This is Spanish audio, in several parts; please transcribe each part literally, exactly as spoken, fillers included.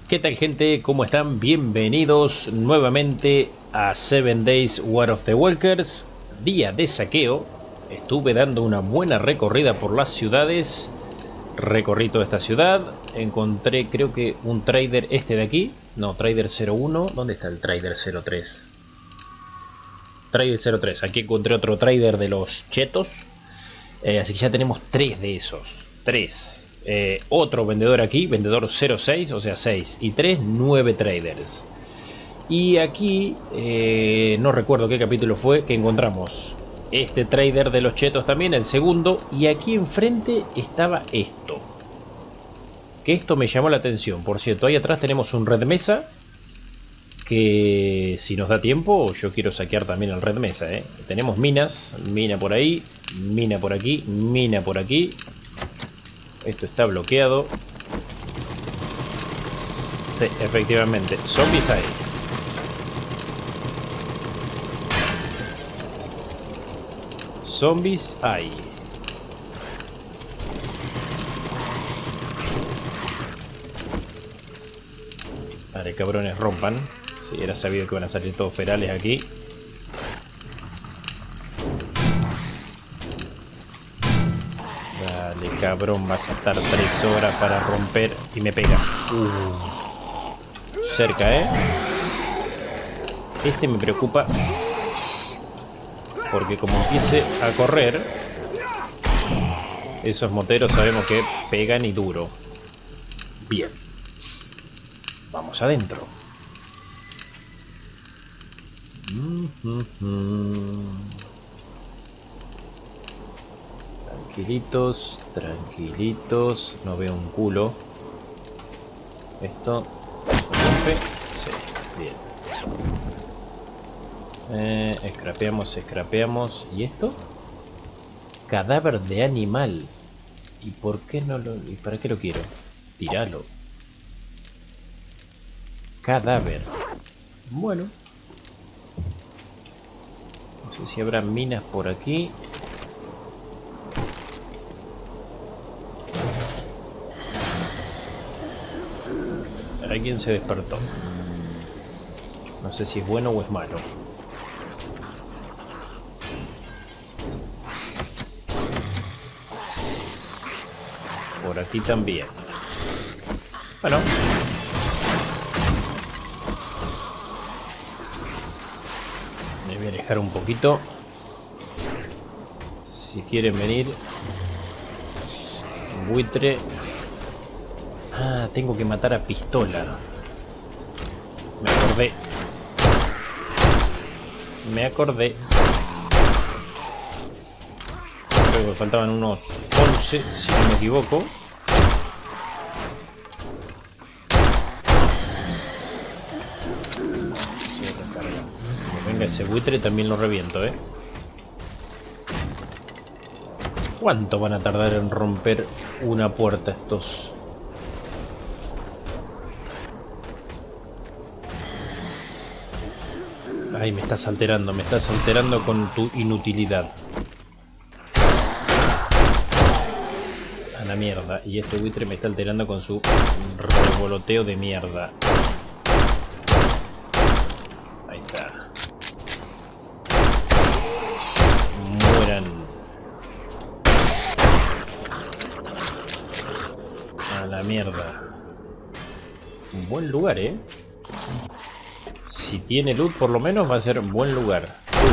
¿Qué tal, gente? ¿Cómo están? Bienvenidos nuevamente a Seven Days War of the Walkers, día de saqueo. Estuve dando una buena recorrida por las ciudades. Recorrí toda esta ciudad. Encontré, creo que, un trader este de aquí. No, trader cero uno. ¿Dónde está el trader cero tres? Trader cero tres. Aquí encontré otro trader de los chetos. Eh, así que ya tenemos tres de esos. Tres. Eh, otro vendedor aquí, vendedor cero seis, o sea seis y tres, nueve traders. Y aquí, eh, no recuerdo qué capítulo fue, que encontramos este trader de los chetos también, el segundo. Y aquí enfrente estaba esto. Que esto me llamó la atención. Por cierto, ahí atrás tenemos un red mesa. Que si nos da tiempo, yo quiero saquear también el red mesa, ¿eh? Tenemos minas, mina por ahí, mina por aquí, mina por aquí. Esto está bloqueado. Sí, efectivamente. Zombies hay. Zombies hay. Vale, cabrones, rompan. Sí, era sabido que van a salir todos ferales aquí. Dale, cabrón, vas a estar tres horas para romper y me pega. Uh, cerca, ¿eh? Este me preocupa porque como empiece a correr, esos moteros sabemos que pegan y duro. Bien. Vamos adentro. Tranquilitos, tranquilitos. No veo un culo. Esto se rompe. Sí, bien. Eh, escrapeamos, escrapeamos. ¿Y esto? Cadáver de animal. ¿Y por qué no lo... ¿Y para qué lo quiero? Tíralo. Cadáver. Bueno. No sé si habrá minas por aquí. Alguien se despertó. No sé si es bueno o es malo. Por aquí también. Bueno. Me voy a alejar un poquito. Si quieren venir. Buitre. Ah, tengo que matar a pistola. Me acordé. Me acordé. Creo que me faltaban unos once, si no me equivoco. Se recarga. Cuando venga ese buitre también lo reviento, ¿eh? ¿Cuánto van a tardar en romper una puerta estos? Ay, me estás alterando, me estás alterando con tu inutilidad. A la mierda. Y este buitre me está alterando con su revoloteo de mierda. Ahí está. Mueran. A la mierda. Un buen lugar, ¿eh? Si tiene loot, por lo menos va a ser un buen lugar.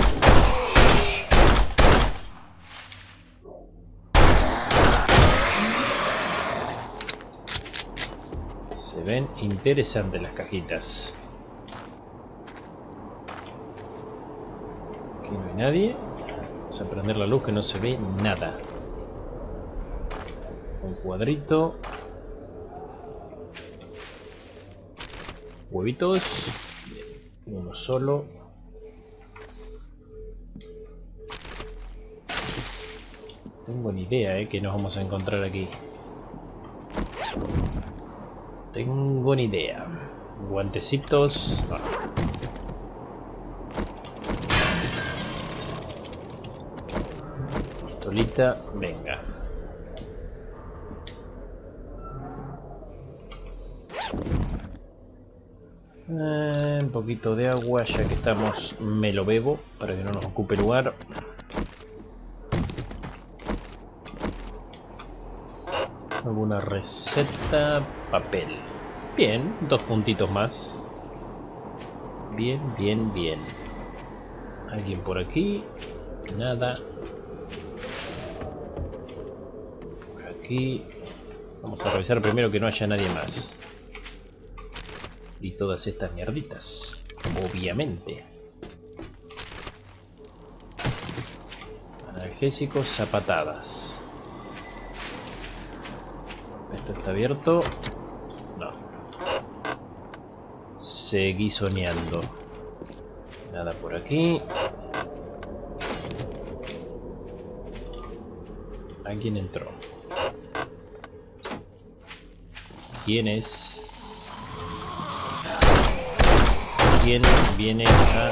Se ven interesantes las cajitas. Aquí no hay nadie. Vamos a prender la luz que no se ve nada. Un cuadrito. Huevitos. Uno solo. Tengo ni idea, eh, que nos vamos a encontrar aquí. Tengo ni idea. Guantecitos. No. Pistolita. Venga. Eh, un poquito de agua, ya que estamos, me lo bebo para que no nos ocupe lugar. Alguna receta, papel. Bien, dos puntitos más. Bien, bien, bien. ¿Alguien por aquí? Nada. Por aquí. Vamos a revisar primero que no haya nadie más. Y todas estas mierditas, obviamente. Analgésicos, zapatadas. Esto está abierto. No. Seguí soñando. Nada por aquí. Alguien entró. ¿Quién es? ¿Quién viene a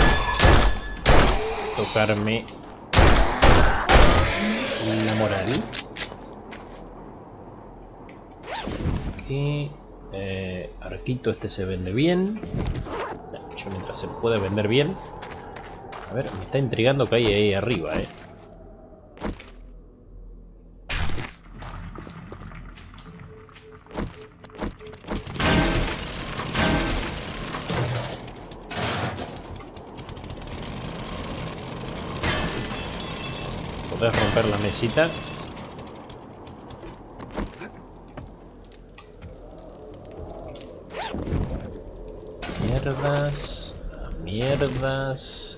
tocarme la moral? Aquí. Eh, arquito, este se vende bien. Yo mientras se puede vender bien. A ver, me está intrigando que hay ahí arriba, eh. Podés romper la mesita. Mierdas. Mierdas.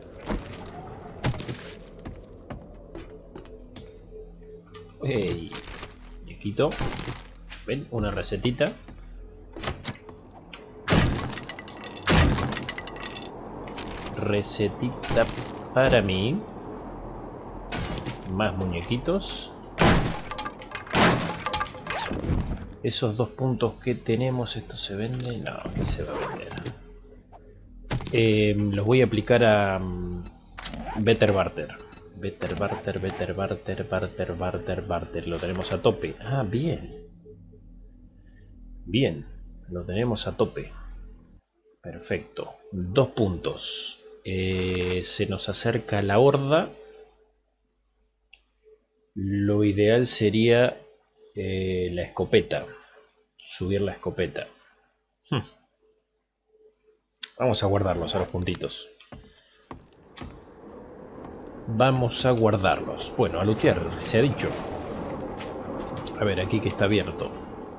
Hey. Muñequito. ¿Ven? Una recetita. Recetita para mí. Más muñequitos. Esos dos puntos que tenemos, ¿esto se vende? No, que se va a vender. Eh, los voy a aplicar a um, Better Barter. Better Barter, Better Barter, Barter, Barter, Barter. Lo tenemos a tope. Ah, bien. Bien, lo tenemos a tope. Perfecto. Dos puntos. Eh, se nos acerca la horda. Lo ideal sería eh, la escopeta. Subir la escopeta. Hmm. Vamos a guardarlos a los puntitos. Vamos a guardarlos. Bueno, a lootear, se ha dicho. A ver, aquí que está abierto.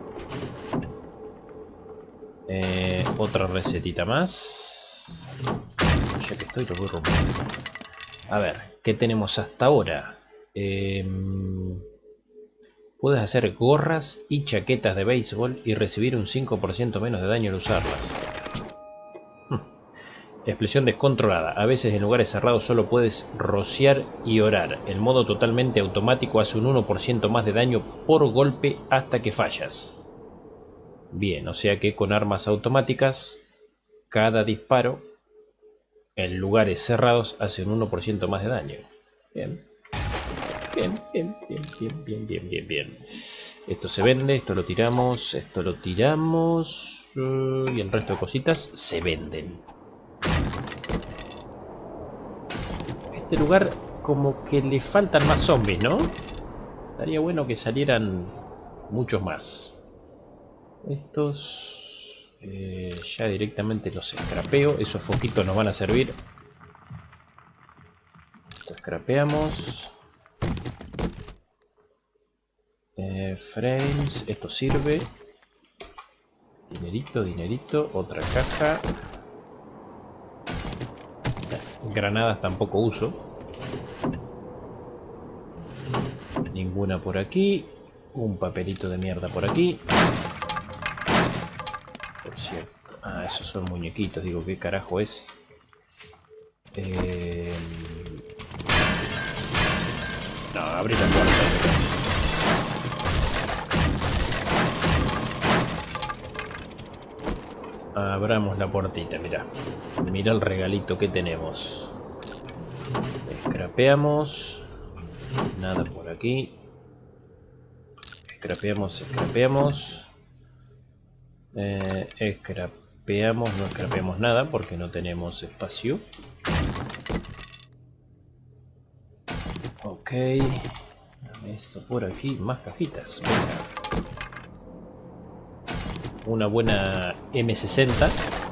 Eh, otra recetita más. Ya que estoy, lo voy rompiendo. A ver, ¿qué tenemos hasta ahora? Eh, puedes hacer gorras y chaquetas de béisbol y recibir un cinco por ciento menos de daño al usarlas. Explosión descontrolada. A veces en lugares cerrados solo puedes rociar y orar. El modo totalmente automático hace un uno por ciento más de daño por golpe hasta que fallas. Bien, o sea que con armas automáticas, cada disparo en lugares cerrados hace un uno por ciento más de daño. Bien. Bien, bien, bien, bien, bien, bien, bien, bien. Esto se vende, esto lo tiramos, esto lo tiramos. Y el resto de cositas se venden. Este lugar como que le faltan más zombies, ¿no? Estaría bueno que salieran muchos más. Estos eh, ya directamente los scrapeo. Esos foquitos nos van a servir. Esto scrapeamos. Eh, frames. Esto sirve. Dinerito, dinerito. Otra caja. Granadas tampoco uso. Ninguna por aquí. Un papelito de mierda por aquí. Por cierto. Ah, esos son muñequitos. Digo, ¿qué carajo es? Eh... No, abrí la puerta. Abramos la puertita, mira. Mira el regalito que tenemos. Scrapeamos. Nada por aquí. Scrapeamos, scrapeamos. Eh, scrapeamos, no scrapeamos nada porque no tenemos espacio. Ok. Dame esto por aquí, más cajitas. Venga. Una buena eme sesenta.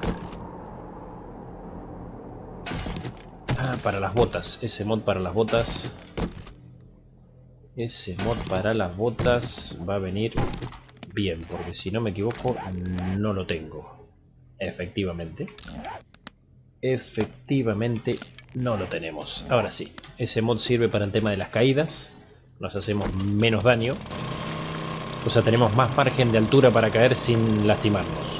Ah, para las botas. Ese mod para las botas. Ese mod para las botas va a venir bien, porque si no me equivoco, no lo tengo. Efectivamente. Efectivamente, no lo tenemos. Ahora sí, ese mod sirve para el tema de las caídas. Nos hacemos menos daño. O sea, tenemos más margen de altura para caer sin lastimarnos.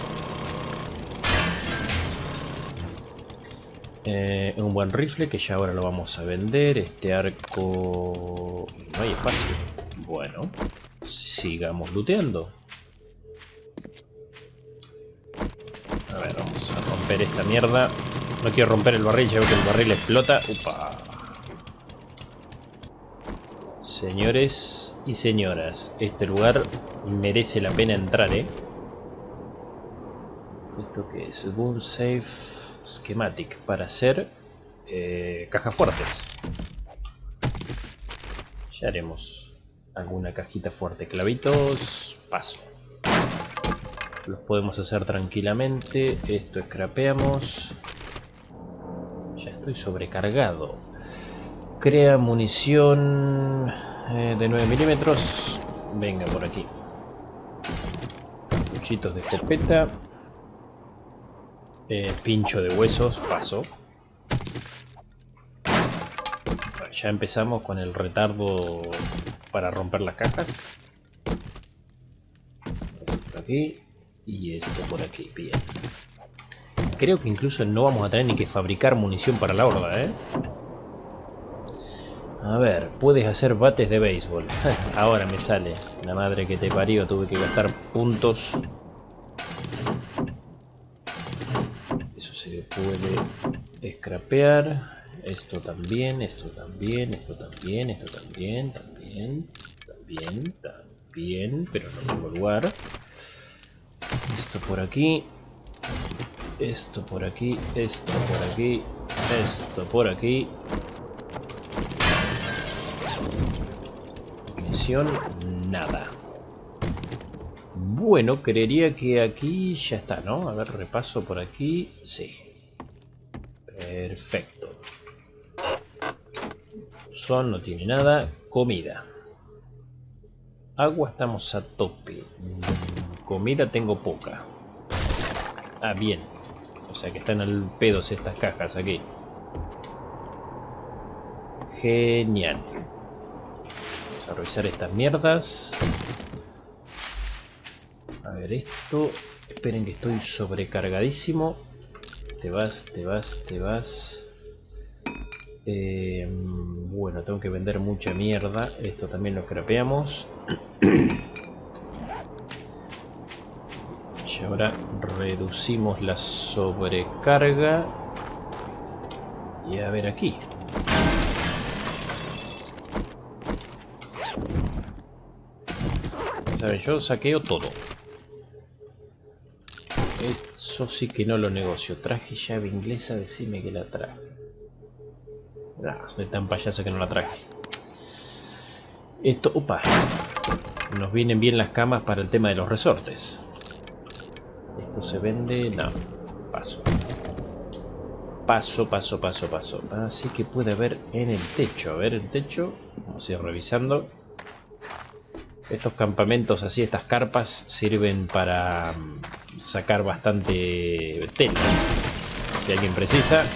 Eh, un buen rifle que ya ahora lo vamos a vender. Este arco... no hay espacio. Bueno, sigamos looteando. A ver, vamos a romper esta mierda. No quiero romper el barril, ya veo que el barril explota. Upa. Señores y señoras, este lugar merece la pena entrar, ¿eh? ¿Esto qué es? Gun Safe Schematic para hacer eh, cajas fuertes. Ya haremos alguna cajita fuerte. Clavitos, paso. Los podemos hacer tranquilamente. Esto scrapeamos. Ya estoy sobrecargado. Crea munición eh, de nueve milímetros. Venga por aquí. Cuchitos de escopeta. Eh, pincho de huesos. Paso. Bueno, ya empezamos con el retardo para romper las cajas. Esto por aquí. Y esto por aquí. Bien. Creo que incluso no vamos a tener ni que fabricar munición para la horda, ¿eh? A ver, puedes hacer bates de béisbol. Ahora me sale. La madre que te parió, tuve que gastar puntos. Eso se puede scrapear. Esto también, esto también, esto también, esto también, también, también, también, pero no tengo lugar. Esto por aquí. Esto por aquí, esto por aquí, esto por aquí. Misión, nada. Bueno, creería que aquí ya está, ¿no? A ver, repaso por aquí. Sí. Perfecto. Son, no tiene nada. Comida. Agua estamos a tope. Comida tengo poca. Ah, bien. O sea que están al pedo estas cajas aquí. Genial. Vamos a revisar estas mierdas. A ver esto. Esperen que estoy sobrecargadísimo. Te vas, te vas, te vas. Eh, bueno, tengo que vender mucha mierda. Esto también lo scrapeamos. Y ahora reducimos la sobrecarga. Y a ver aquí. ¿Saben? Yo saqueo todo. Eso sí que no lo negocio. Traje llave inglesa, decime que la traje. Ah, soy tan payaso que no la traje. Esto, opa. Nos vienen bien las camas para el tema de los resortes. Esto se vende... no. Paso. Paso, paso, paso, paso. Así que puede haber en el techo. A ver el techo. Vamos a ir revisando. Estos campamentos así, estas carpas, sirven para sacar bastante tela. Si alguien precisa.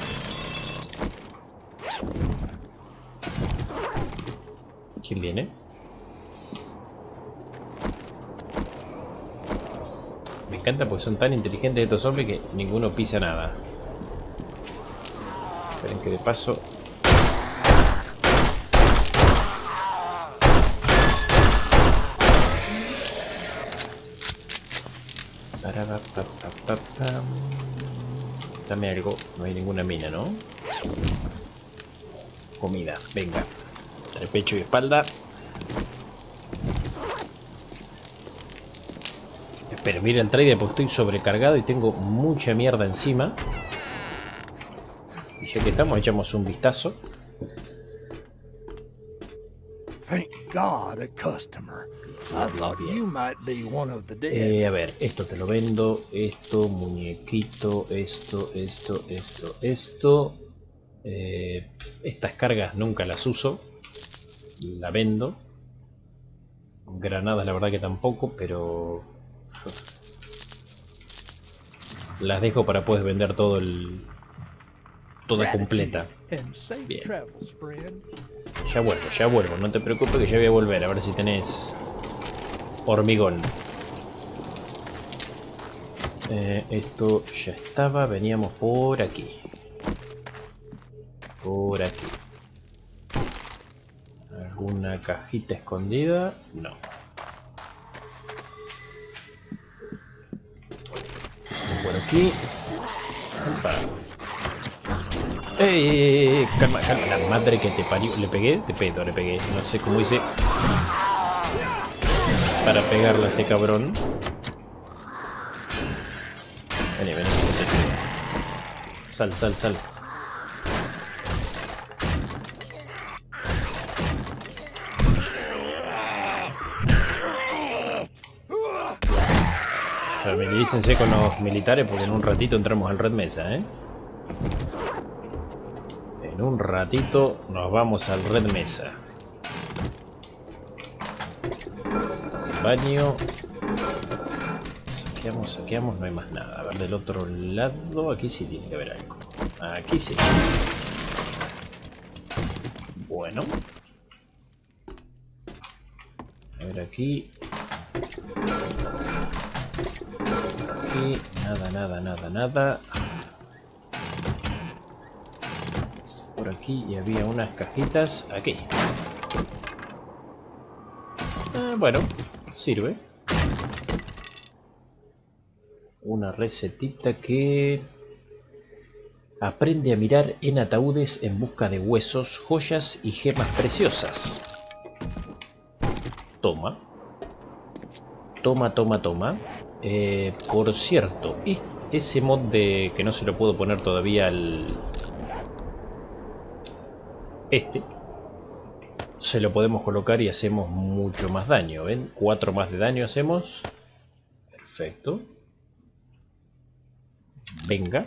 ¿Quién viene? Me encanta porque son tan inteligentes estos zombies que ninguno pisa nada. Esperen que de paso... Dame algo, no hay ninguna mina, ¿no? Comida, venga. Entre pecho y espalda. Pero mira el trader porque estoy sobrecargado y tengo mucha mierda encima. Y ya que estamos, echamos un vistazo. Thank God, a customer. I thought you might be one of the dead. Eh, a ver, esto te lo vendo. Esto, muñequito. Esto, esto, esto, esto. Eh, estas cargas nunca las uso. La vendo. Granadas la verdad que tampoco, pero... las dejo para poder vender todo el... toda completa. Bien. Ya vuelvo, ya vuelvo. No te preocupes que ya voy a volver. A ver si tenés... hormigón. Eh, esto ya estaba. Veníamos por aquí. Por aquí. ¿Alguna cajita escondida? No. Esto por aquí. Opa. ¡Ey, ey, ey! Calma, calma. La madre que te parió. ¿Le pegué? De pedo, le pegué. No sé cómo hice para pegarle a este cabrón. Vení, vení. Sal, sal, sal. Familiarícense con los militares porque en un ratito entramos al Red Mesa, ¿eh? En un ratito nos vamos al Red Mesa. Baño. Saqueamos, saqueamos, no hay más nada. A ver, del otro lado, aquí sí tiene que haber algo. Aquí sí. Bueno. A ver aquí. Aquí, nada, nada, nada, nada. Por aquí y había unas cajitas aquí. Ah, bueno, sirve. Una recetita que... aprende a mirar en ataúdes en busca de huesos, joyas y gemas preciosas. Toma. Toma, toma, toma. Eh, por cierto, ese mod de que no se lo puedo poner todavía al... este. Se lo podemos colocar y hacemos mucho más daño. ¿Ven? cuatro más de daño hacemos. Perfecto. Venga.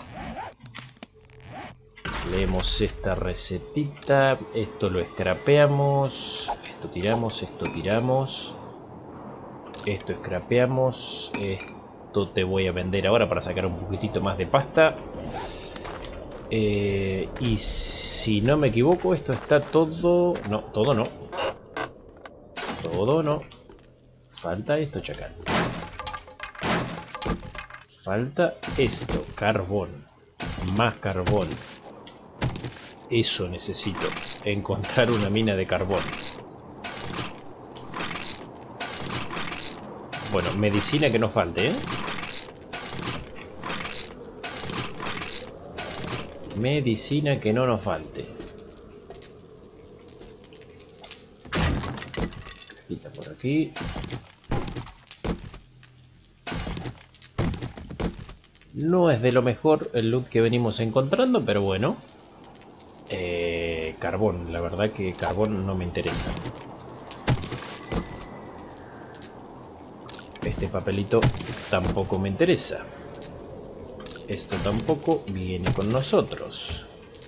Leemos esta recetita. Esto lo scrapeamos. Esto tiramos, esto tiramos. Esto scrapeamos. Esto te voy a vender ahora para sacar un poquitito más de pasta. Eh, y si no me equivoco, esto está todo... no, todo no. Todo no. Falta esto, chacal. Falta esto, carbón. Más carbón. Eso necesito. Encontrar una mina de carbón. Bueno, medicina que no falte, ¿eh? Medicina que no nos falte. Cajita por aquí. No es de lo mejor el loot que venimos encontrando, pero bueno. Eh, carbón, la verdad que carbón no me interesa. Este papelito tampoco me interesa. Esto tampoco viene con nosotros.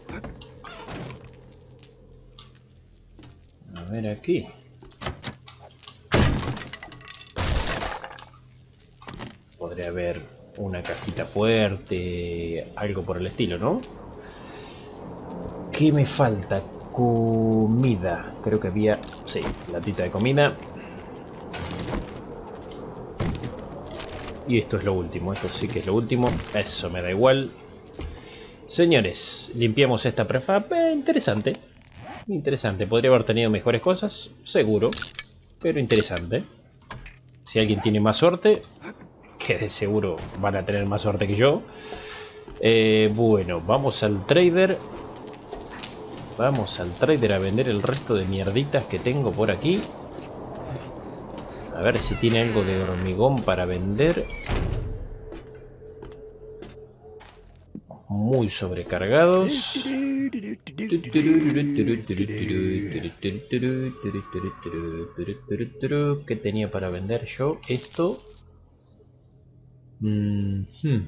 A ver aquí. Podría haber una cajita fuerte, algo por el estilo, ¿no? ¿Qué me falta? Comida. Creo que había... sí, latita de comida. Y esto es lo último, esto sí que es lo último. Eso me da igual. Señores, limpiamos esta prefab. Eh, interesante. Interesante. Podría haber tenido mejores cosas, seguro. Pero interesante. Si alguien tiene más suerte, que de seguro van a tener más suerte que yo. Eh, bueno, vamos al trader. Vamos al trader a vender el resto de mierditas que tengo por aquí. A ver si tiene algo de hormigón para vender. Muy sobrecargados. ¿Qué tenía para vender yo? Esto. Mm-hmm.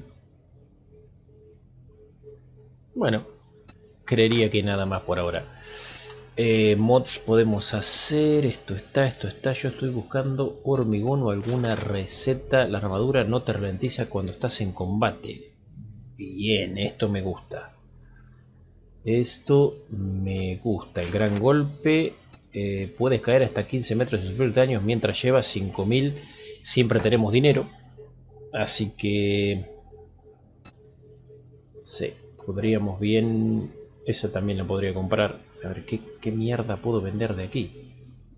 Bueno, creería que nada más por ahora. Eh, mods podemos hacer. Esto está, esto está. Yo estoy buscando hormigón o alguna receta. La armadura no te ralentiza cuando estás en combate. Bien, esto me gusta. Esto me gusta. El gran golpe. Eh, puedes caer hasta quince metros y sufrir daños mientras llevas cinco mil. Siempre tenemos dinero. Así que... sí, podríamos bien... esa también la podría comprar. A ver, ¿qué, qué mierda puedo vender de aquí?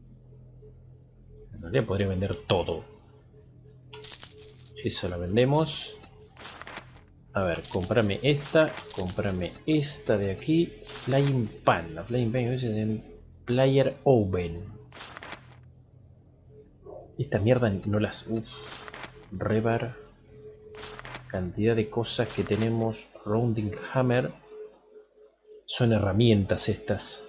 En realidad podría vender todo. Eso la vendemos. A ver, cómprame esta, cómprame esta de aquí, Flying Pan, la Flying Pan es en Player Oven. Esta mierda no las... uff, Rebar, cantidad de cosas que tenemos, Rounding Hammer, son herramientas estas.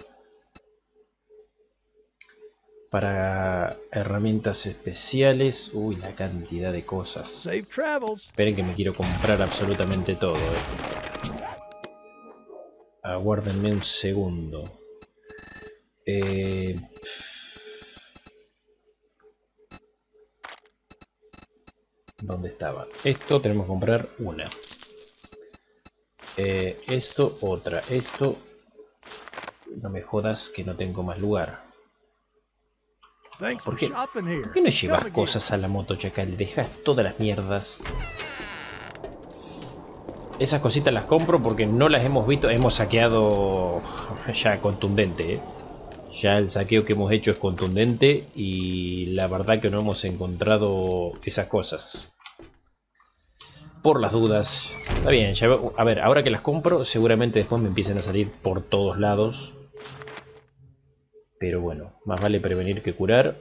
Para herramientas especiales. Uy, la cantidad de cosas. Safe travels. Esperen que me quiero comprar absolutamente todo. Eh. Aguárdenme un segundo. Eh... ¿Dónde estaba? Esto tenemos que comprar una. Eh, esto, otra. Esto... no me jodas que no tengo más lugar. ¿Por qué? ¿Por qué no llevas cosas a la moto, Chacal? Dejas todas las mierdas. Esas cositas las compro porque no las hemos visto. Hemos saqueado ya contundente, ¿eh? Ya el saqueo que hemos hecho es contundente y la verdad que no hemos encontrado esas cosas. Por las dudas. Está bien, ya, a ver, ahora que las compro seguramente después me empiecen a salir por todos lados. Pero bueno, más vale prevenir que curar.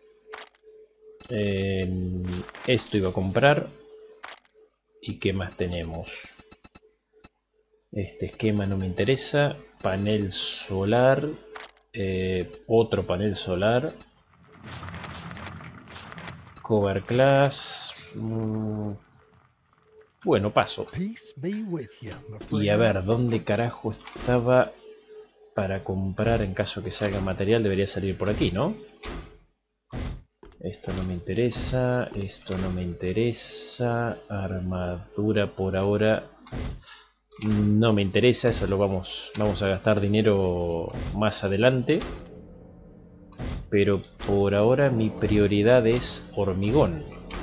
Eh, esto iba a comprar. ¿Y qué más tenemos? Este esquema no me interesa. Panel solar. Eh, otro panel solar. Cover class. Mm, bueno, paso. Y a ver, ¿dónde carajo estaba? Para comprar en caso que salga material debería salir por aquí, ¿no? Esto no me interesa, esto no me interesa, armadura por ahora no me interesa, eso lo vamos, vamos a gastar dinero más adelante. Pero por ahora mi prioridad es hormigón.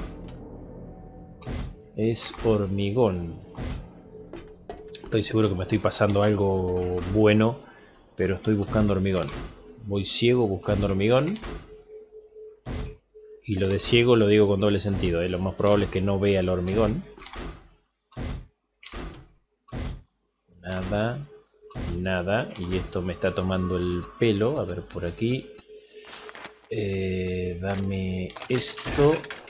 Es hormigón. Estoy seguro que me estoy pasando algo bueno. Pero estoy buscando hormigón. Voy ciego buscando hormigón. Y lo de ciego lo digo con doble sentido, ¿eh? Lo más probable es que no vea el hormigón. Nada. Nada. Y esto me está tomando el pelo. A ver por aquí. Eh, dame esto.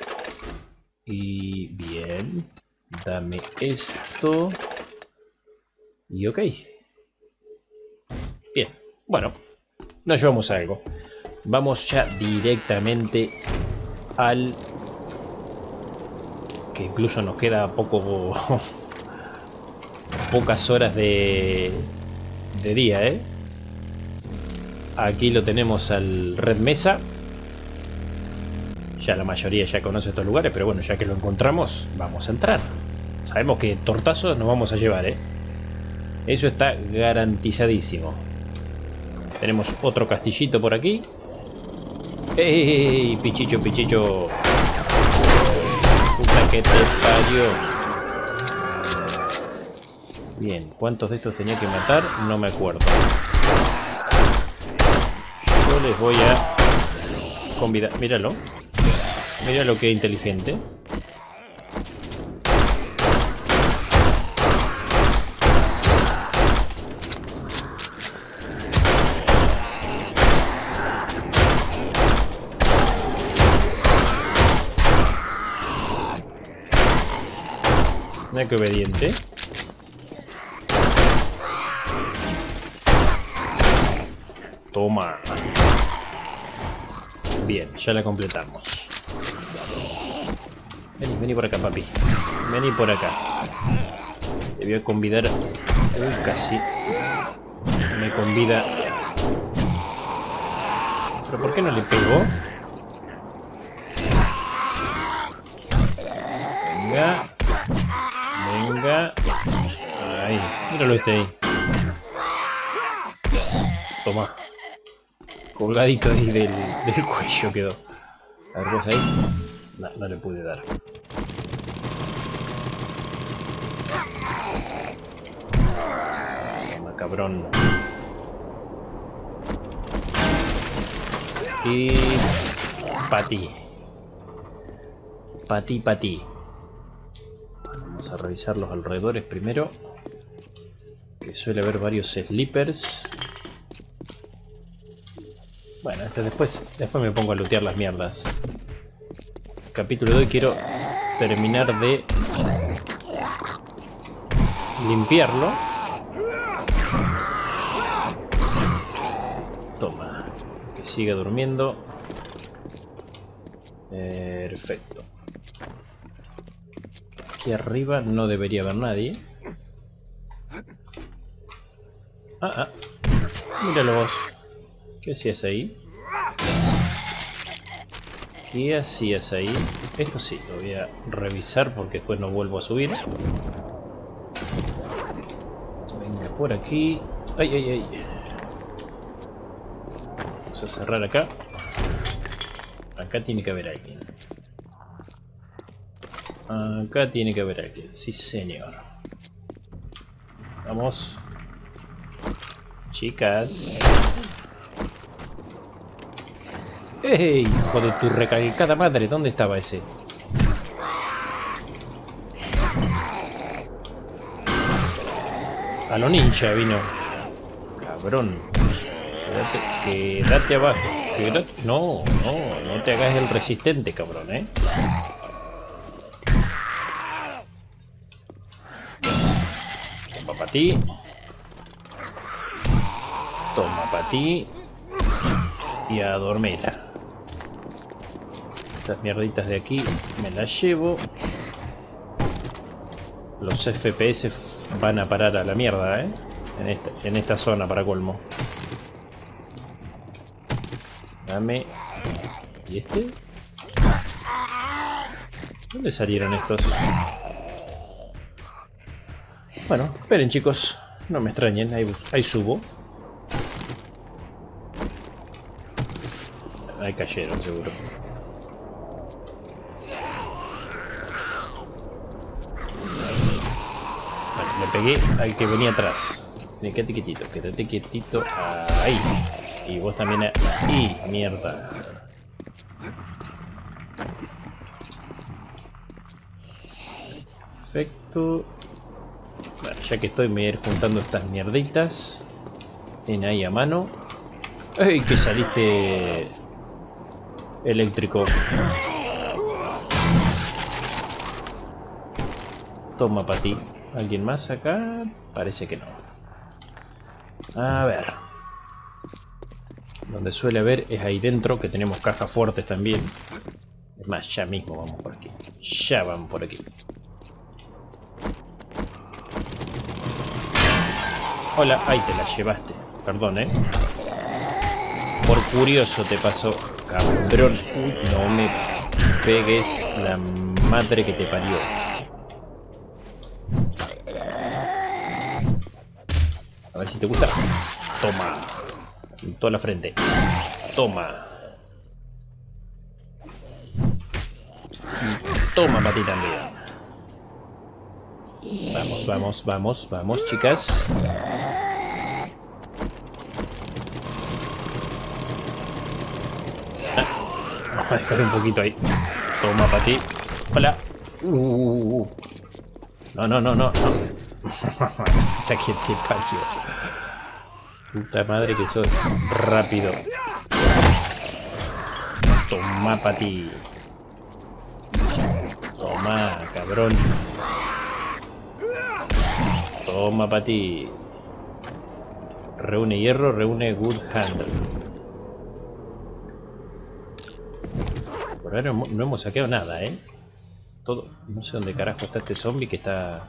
Y bien. Dame esto. Y ok. Bien, bueno, nos llevamos algo. Vamos ya directamente al... que incluso nos queda poco... pocas horas de... de día, ¿eh? Aquí lo tenemos al Red Mesa. Ya la mayoría ya conoce estos lugares, pero bueno, ya que lo encontramos, vamos a entrar. Sabemos que tortazos nos vamos a llevar, ¿eh? Eso está garantizadísimo. Tenemos otro castillito por aquí. ¡Ey! Pichicho, pichicho. Puta que te parió. Bien, ¿cuántos de estos tenía que matar? No me acuerdo. Yo les voy a convidar. Míralo. Míralo que inteligente. Mira que obediente. Toma. Bien, ya la completamos. Vení, vení por acá, papi. Vení por acá. Te voy a convidar. Uy, casi. Me convida. ¿Pero por qué no le pegó? Venga. Venga. Ahí. Míralo este ahí. Toma. Colgadito ahí del, del cuello quedó. A ver, vos ahí. No, no le pude dar. Toma, cabrón. Y... Pati. Pati, pati. Vamos a revisar los alrededores primero. Que suele haber varios sleepers. Bueno, este después, después me pongo a lootear las mierdas. Capítulo de hoy quiero terminar de limpiarlo. Toma, que siga durmiendo. Perfecto. Aquí arriba no debería haber nadie. Ah, ah. Míralo vos. ¿Qué hacías ahí? ¿Qué hacías ahí? Esto sí, lo voy a revisar porque después no vuelvo a subir. Venga, por aquí. ¡Ay, ay, ay! Vamos a cerrar acá. Acá tiene que haber alguien. Acá tiene que haber alguien. Sí, señor. Vamos. Chicas. ¡Ey, hijo de tu recalcada madre! ¿Dónde estaba ese? A lo ninja vino. Cabrón. Quédate, quédate abajo. Quédate. No, no, no te hagas el resistente, cabrón, ¿eh? Toma para ti. Toma para ti. Y a dormir. Estas mierditas de aquí me las llevo. Los F P S van a parar a la mierda, ¿eh? En esta, en esta zona, para colmo. Dame. ¿Y este? ¿Dónde salieron estos? Bueno, esperen, chicos. No me extrañen, ahí, ahí subo. Ahí cayeron, seguro. Bueno, le pegué al que venía atrás. Quédate quietito, quédate quietito. Ahí. Y vos también ahí. Mierda. Perfecto. Bueno, ya que estoy, me voy a ir juntando estas mierditas. En ahí a mano. ¡Ay, que saliste! Eléctrico. Toma para ti. ¿Alguien más acá? Parece que no. A ver. Donde suele haber es ahí dentro, que tenemos cajas fuertes también. Es más, ya mismo vamos por aquí. Ya vamos por aquí. Hola, ahí te la llevaste. Perdón, eh. Por curioso te pasó. Cabrón, uy, no me pegues la madre que te parió. A ver si te gusta. Toma. En toda la frente. Toma. Y toma para ti también. Vamos, vamos, vamos, vamos, chicas. Vamos a dejar un poquito ahí. Toma para ti. Hola. Uh, no, no, no, no, no. Hasta que te parió. Puta madre que sos rápido. Toma para ti. Toma, cabrón. Toma para ti. Reúne hierro, reúne good handle. Por ahora no, no hemos saqueado nada, ¿eh? Todo. No sé dónde carajo está este zombie que está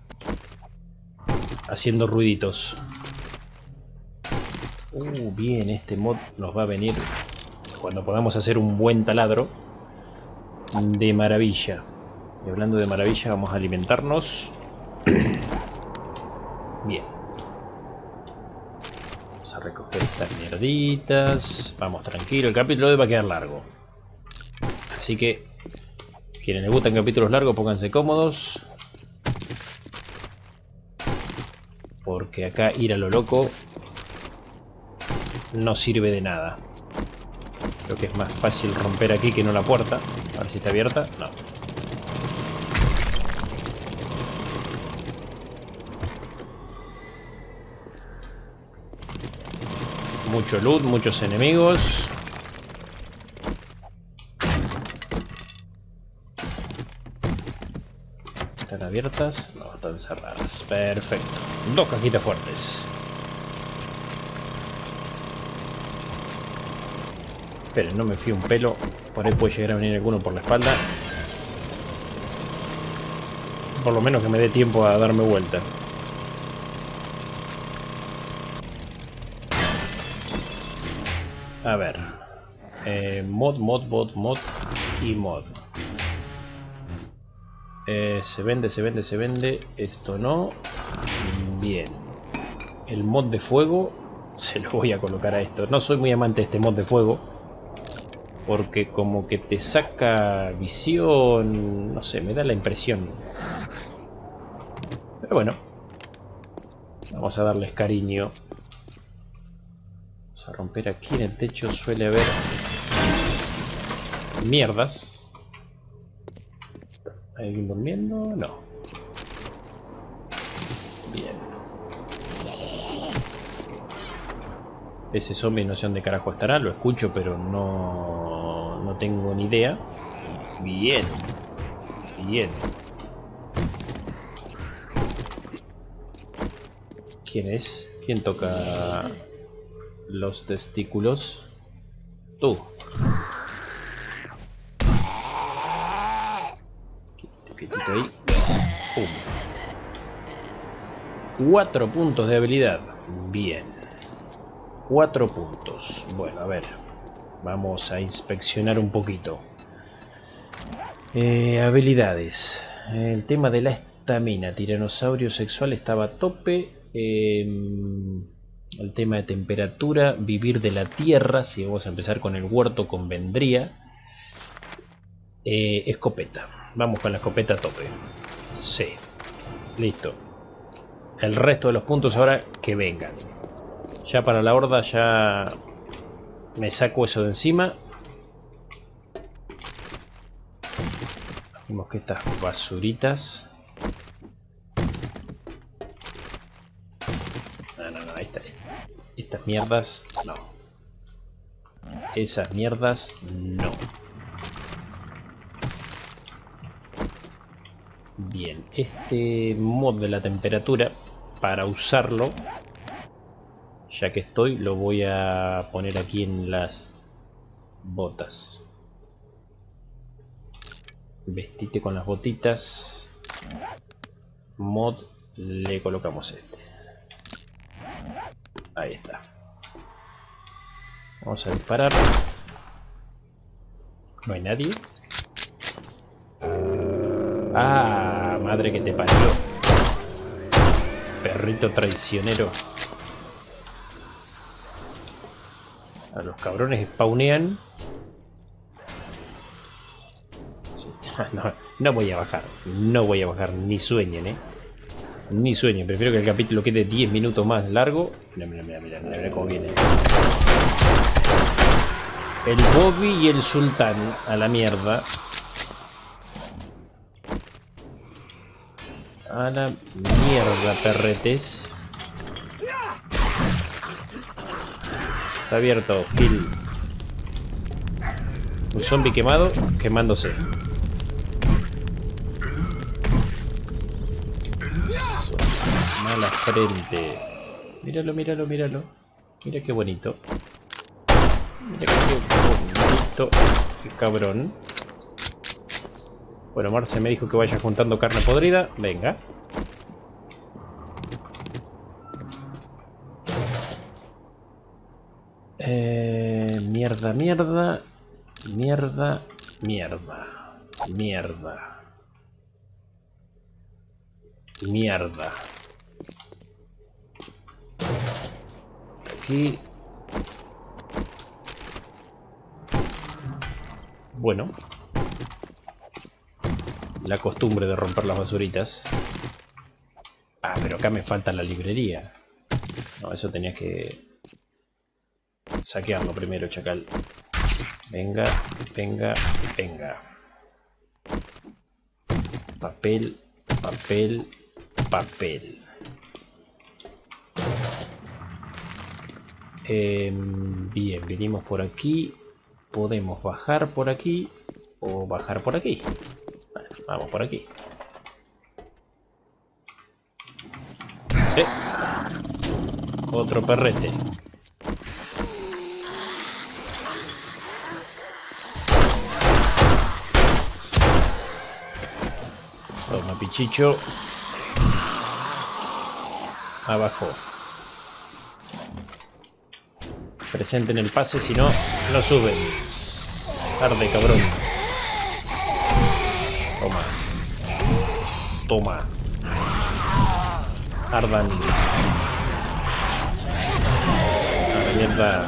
haciendo ruiditos. Uh, bien, este mod nos va a venir cuando podamos hacer un buen taladro de maravilla. Y hablando de maravilla, vamos a alimentarnos. Bien. Vamos a recoger estas mierditas. Vamos, tranquilo. El capítulo de hoy va a quedar largo. Así que, quienes les gustan capítulos largos, pónganse cómodos. Porque acá ir a lo loco no sirve de nada. Creo que es más fácil romper aquí que no la puerta. A ver si está abierta. No. Mucho loot, muchos enemigos. ¿Están abiertas? No, están cerradas. Perfecto. Dos cajitas fuertes. Esperen, no me fío un pelo. Por ahí puede llegar a venir alguno por la espalda. Por lo menos que me dé tiempo a darme vuelta. A ver. Eh, mod, mod, mod, mod y mod. Eh, se vende, se vende, se vende. Esto no. Bien. El mod de fuego se lo voy a colocar a esto. No soy muy amante de este mod de fuego. Porque como que te saca visión. No sé, me da la impresión. Pero bueno. Vamos a darles cariño. Vamos a romper aquí en el techo. Suele haber mierdas. ¿Hay alguien durmiendo? No. Bien. Ese zombie no sé dónde carajo estará. Lo escucho pero no, no tengo ni idea. Bien. Bien. ¿Quién es? ¿Quién toca los testículos? Tú. Quietito ahí. Pum. Cuatro puntos de habilidad. Bien. Cuatro puntos. Bueno, a ver. Vamos a inspeccionar un poquito. Eh, habilidades. El tema de la estamina. Tiranosaurio sexual estaba a tope. Eh, el tema de temperatura. Vivir de la tierra. Si vamos a empezar con el huerto, convendría. Eh, escopeta. Vamos con la escopeta a tope. Sí. Listo. El resto de los puntos ahora que vengan. Ya para la horda ya me saco eso de encima. Vemos que estas basuritas. No, no, no, ahí está. Estas mierdas, no. Esas mierdas, no. Bien, este mod de la temperatura, para usarlo, ya que estoy, lo voy a poner aquí en las botas. Vestite con las botitas. Mod, le colocamos este. Ahí está. Vamos a disparar. No hay nadie. Ah, madre que te parió. Perrito traicionero. A los cabrones spawnean. No, no voy a bajar. No voy a bajar. Ni sueñen, eh. Ni sueñen. Prefiero que el capítulo quede diez minutos más largo. Mira, mira, mira, mira, mira cómo viene. El Bobby y el Sultán a la mierda. A la mierda, perretes. Está abierto, Gil. Un zombie quemado, quemándose. Mala frente. Míralo, míralo, míralo. Mira qué bonito. Mira qué bonito. Qué cabrón. Bueno, Marce me dijo que vaya juntando carne podrida. Venga. Eh, mierda, mierda. Mierda, mierda. Mierda. Mierda. Aquí. Bueno. La costumbre de romper las basuritas. Ah, pero acá me falta la librería. No, eso tenía que saquearlo primero, chacal. Venga, venga, venga. Papel, papel, papel. Eh, bien, venimos por aquí. Podemos bajar por aquí o bajar por aquí. Bueno, vamos por aquí. Eh. Otro perrete. Toma, pichicho. Abajo. Presenten el pase, si no, no suben. Arde, cabrón. Toma. Toma. Ardan. A la mierda.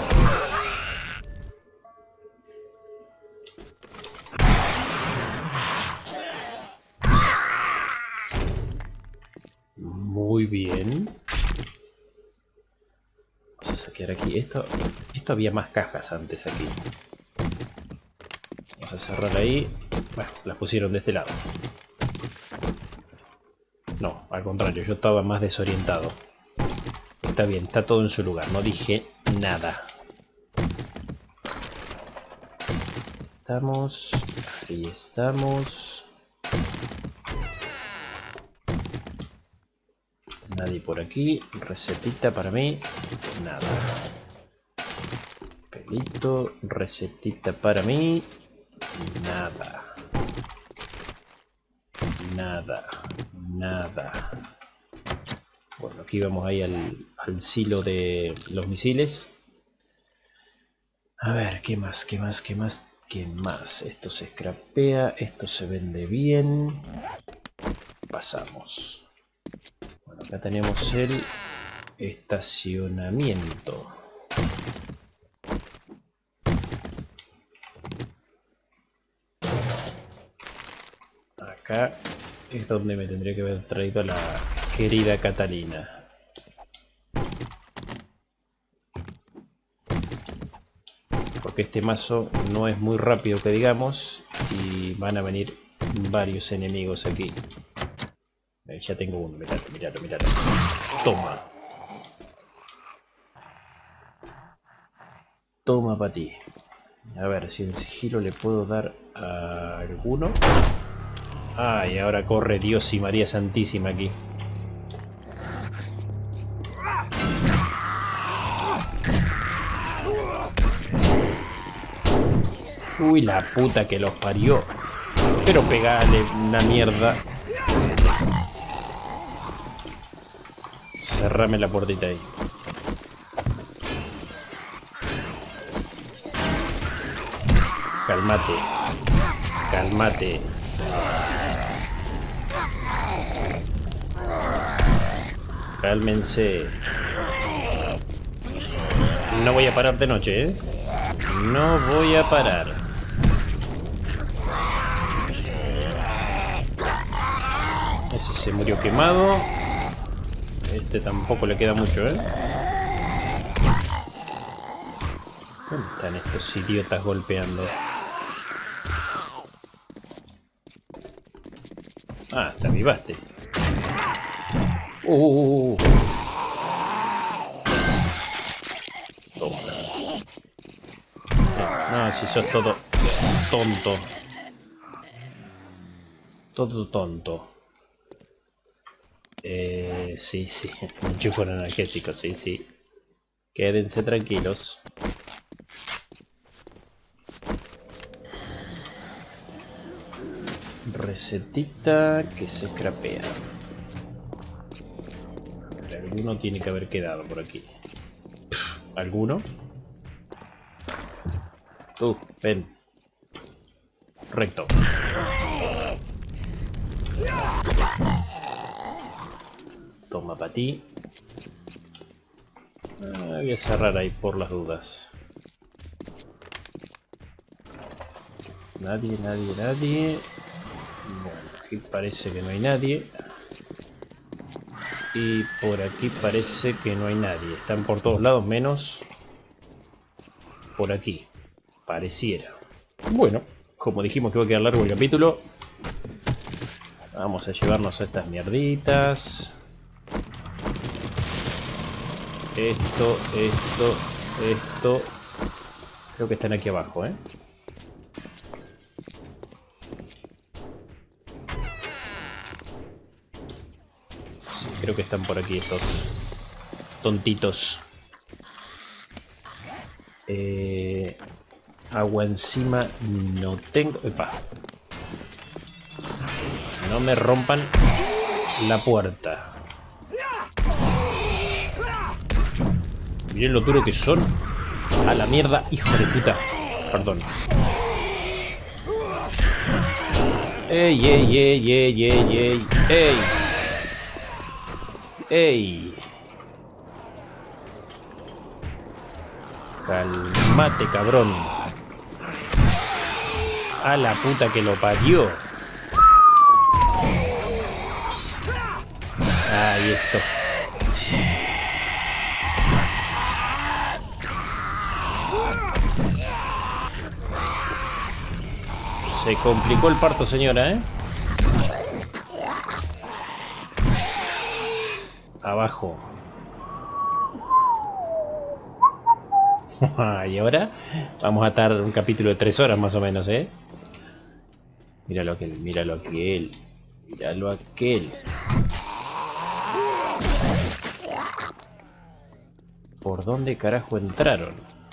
Muy bien. Vamos a saquear aquí. Esto, esto había más cajas antes aquí. Vamos a cerrar ahí. Bueno, las pusieron de este lado. No, al contrario, yo estaba más desorientado. Está bien, está todo en su lugar. No dije nada. Estamos. Ahí estamos. Nadie por aquí. Recetita para mí. Nada. Pelito. Recetita para mí. Nada. Nada. Nada. Bueno, aquí vamos ahí al, al silo de los misiles. A ver, ¿qué más? ¿Qué más? ¿Qué más? ¿Qué más? Esto se scrapea. Esto se vende bien. Pasamos. Bueno, acá tenemos el estacionamiento. Acá es donde me tendría que haber traído a la querida Catalina. Porque este mazo no es muy rápido que digamos y van a venir varios enemigos aquí. Eh, ya tengo uno, miralo, miralo, miralo. Toma. Toma para ti. A ver si en sigilo le puedo dar a alguno. Ah, y ahora corre Dios y María Santísima aquí. Uy, la puta que los parió. Pero pegale una mierda. Cerrame la puertita ahí. Calmate. Calmate. Cálmense. No voy a parar de noche, ¿eh? No voy a parar. Ese se murió quemado. Este tampoco le queda mucho, ¿eh? ¿Dónde están estos idiotas golpeando? Ah, te avivaste. Uh, uh, uh. Toma. No, si sos todo tonto. Todo tonto. Eh, sí, sí. Enchufo un analgésico, sí, sí. Quédense tranquilos. Recetita que se scrapea. Alguno tiene que haber quedado por aquí. ¿Alguno? Tú, ven. Recto. Toma para ti. Ah, voy a cerrar ahí por las dudas. Nadie, nadie, nadie. Bueno, aquí parece que no hay nadie. Y por aquí parece que no hay nadie. Están por todos lados menos por aquí. Pareciera. Bueno, como dijimos que va a quedar largo el capítulo, vamos a llevarnos a estas mierditas. Esto, esto, esto. Creo que están aquí abajo, ¿eh? Sí, creo que están por aquí estos tontitos. Eh, agua encima no tengo. Epa. No me rompan la puerta. Miren lo duro que son. A la mierda, hijo de puta. Perdón. Ey, ey, ey, ey, ey, ey. Ey. Ey. Calmate, cabrón. A la puta que lo parió. Ahí esto. Se complicó el parto, señora, ¿eh? Abajo. Y ahora vamos a estar un capítulo de tres horas más o menos, ¿eh? Míralo aquel, míralo aquel. Míralo aquel. ¿Por dónde carajo entraron?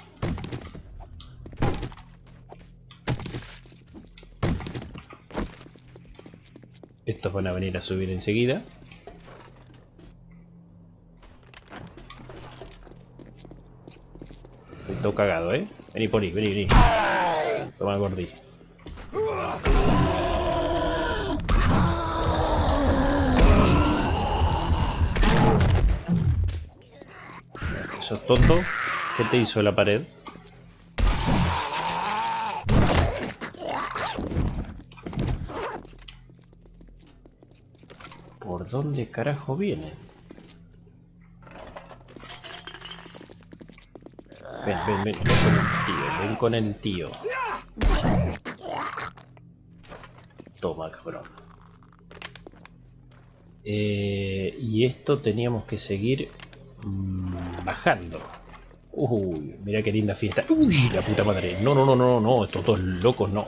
Estos van a venir a subir enseguida. Estoy todo cagado, ¿eh? Vení, Poli, vení, vení. Toma, Gordi. ¿Sos tonto? ¿Qué te hizo la pared? ¿Por dónde carajo viene? Ven, ven, ven, ven con el tío, ven con el tío. Toma, cabrón. Eh, y esto teníamos que seguir mmm, bajando. Uy, mira qué linda fiesta. Uy, la puta madre. No, no, no, no, no, estos dos locos no.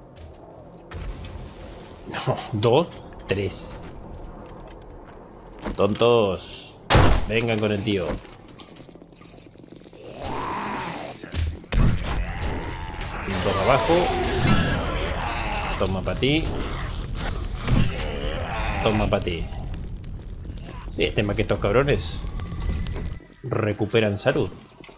No, dos, tres. Tontos. Vengan con el tío. Toma abajo. Toma para ti. Toma para ti. Sí, este tema que estos cabrones recuperan salud.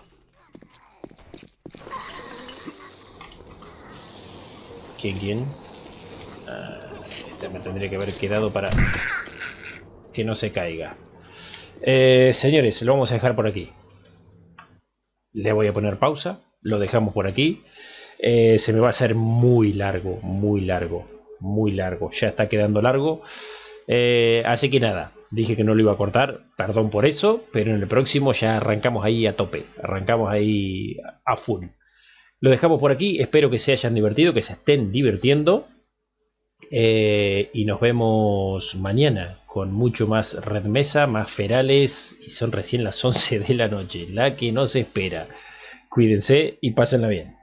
¿Quién, quién? Ah, este me tendría que haber quedado para que no se caiga. Eh, señores, lo vamos a dejar por aquí. Le voy a poner pausa. Lo dejamos por aquí. Eh, se me va a hacer muy largo, muy largo, muy largo. Ya está quedando largo. Eh, así que nada, dije que no lo iba a cortar. Perdón por eso, pero en el próximo ya arrancamos ahí a tope. Arrancamos ahí a full. Lo dejamos por aquí. Espero que se hayan divertido, que se estén divirtiendo. Eh, y nos vemos mañana con mucho más Red Mesa, más Ferales. Y son recién las once de la noche, la que no se espera. Cuídense y pásenla bien.